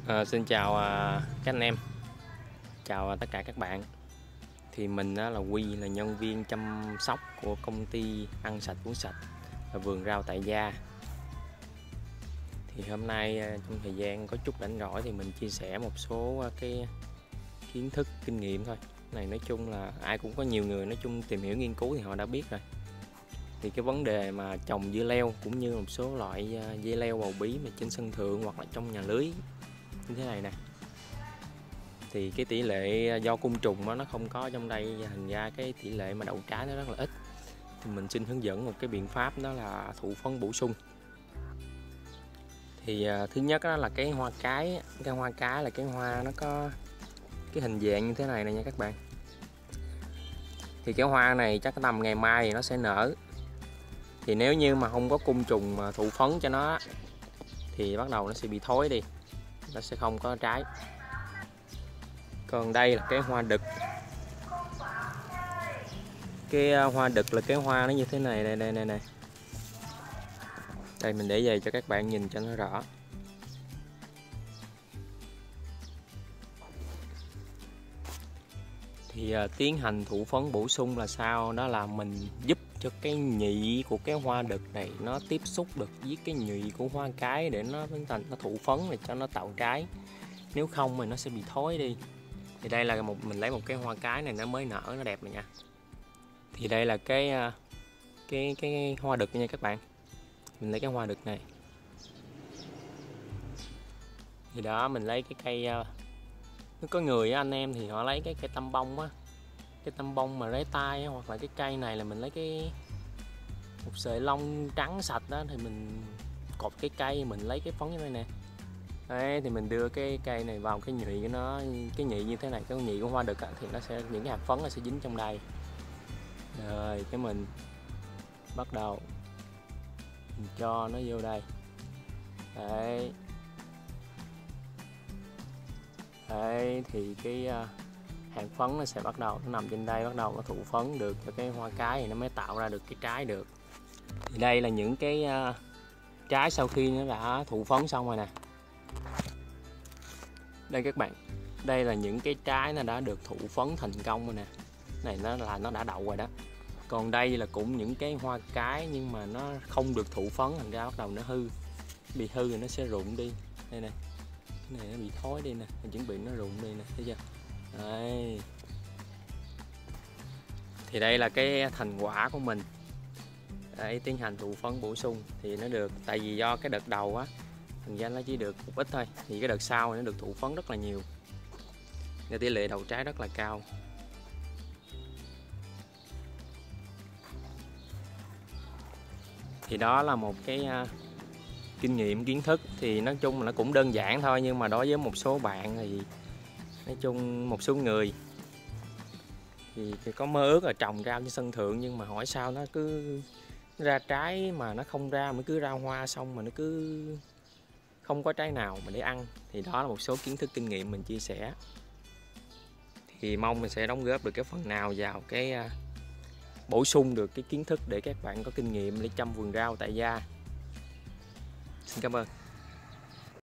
Xin chào các anh em, chào tất cả các bạn. Thì mình là Quy, là nhân viên chăm sóc của công ty Ăn Sạch Uống Sạch là vườn rau tại gia. Thì hôm nay trong thời gian có chút rảnh rỗi thì mình chia sẻ một số cái kiến thức, kinh nghiệm thôi. Này nói chung là ai cũng có, nhiều người nói chung tìm hiểu nghiên cứu thì họ đã biết rồi. Thì cái vấn đề mà trồng dưa leo cũng như một số loại dưa leo bầu bí mà trên sân thượng hoặc là trong nhà lưới như thế này nè, thì cái tỷ lệ do côn trùng nó không có trong đây, thành ra cái tỷ lệ mà đậu trái nó rất là ít. Thì mình xin hướng dẫn một cái biện pháp, đó là thụ phấn bổ sung. Thì thứ nhất đó là cái hoa cái là cái hoa nó có cái hình dạng như thế này nè nha các bạn. Thì cái hoa này chắc tầm ngày mai thì nó sẽ nở. Thì nếu như mà không có côn trùng mà thụ phấn cho nó thì bắt đầu nó sẽ bị thối đi, nó sẽ không có trái. Còn đây là cái hoa đực. Cái hoa đực là cái hoa nó như thế này, đây. Đây mình để về cho các bạn nhìn cho nó rõ. Thì tiến hành thụ phấn bổ sung là sao? Đó là mình giúp cho cái nhị của cái hoa đực này nó tiếp xúc được với cái nhị của hoa cái để nó biến thành nó thụ phấn để cho nó tạo trái. Nếu không thì nó sẽ bị thối đi. Thì đây là mình lấy một cái hoa cái này nó mới nở, nó đẹp này nha. Thì đây là cái hoa đực nha các bạn. Mình lấy cái hoa đực này. Thì đó, mình lấy cái cây, nó có người anh em thì họ lấy cái cây tăm bông á, cái tăm bông mà rễ tai á, hoặc là cái cây này là mình lấy một sợi lông trắng sạch đó, thì mình cột cái cây, mình lấy cái phấn như thế này nè. Đấy, thì mình đưa cái cây này vào cái nhụy của nó, cái nhụy như thế này, cái nhụy của hoa đực á, thì nó sẽ, những cái hạt phấn nó sẽ dính trong đây. Rồi cái mình bắt đầu mình cho nó vô đây. Đấy, thì cái hạt phấn nó sẽ bắt đầu nó nằm trên đây, bắt đầu nó thụ phấn được cho cái hoa cái thì nó mới tạo ra được cái trái được. Thì đây là những cái trái sau khi nó đã thụ phấn xong rồi nè. Đây các bạn, đây là những cái trái nó đã được thụ phấn thành công rồi nè. Này nó đã đậu rồi đó. Còn đây là cũng những cái hoa cái nhưng mà nó không được thụ phấn, thành ra bắt đầu nó hư. Bị hư thì nó sẽ rụng đi. Đây nè, cái này nó bị thối đi nè, mình chuẩn bị nó rụng đi nè, thấy chưa? Đây. Thì đây là cái thành quả của mình để tiến hành thụ phấn bổ sung. Thì nó được, tại vì do cái đợt đầu á, thành ra nó chỉ được một ít thôi. Thì cái đợt sau nó được thụ phấn rất là nhiều, nên tỷ lệ đậu trái rất là cao. Thì đó là một cái kinh nghiệm, kiến thức. Thì nói chung là nó cũng đơn giản thôi, nhưng mà đối với một số bạn thì nói chung một số người thì có mơ ước là trồng rau trên sân thượng, nhưng mà hỏi sao nó cứ ra trái mà nó không ra, mới cứ ra hoa xong mà nó cứ không có trái nào mà để ăn. Thì đó là một số kiến thức, kinh nghiệm mình chia sẻ. Thì mong mình sẽ đóng góp được cái phần nào vào cái bổ sung được cái kiến thức để các bạn có kinh nghiệm để chăm vườn rau tại gia. Xin cảm ơn.